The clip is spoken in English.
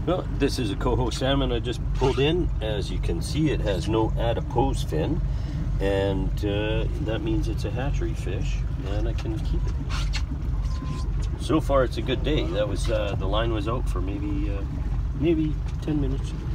Well, this is a Coho Salmon I just pulled in. As you can see, it has no adipose fin, and that means it's a hatchery fish, and I can keep it. So far, it's a good day. That was the line was out for maybe 10 minutes.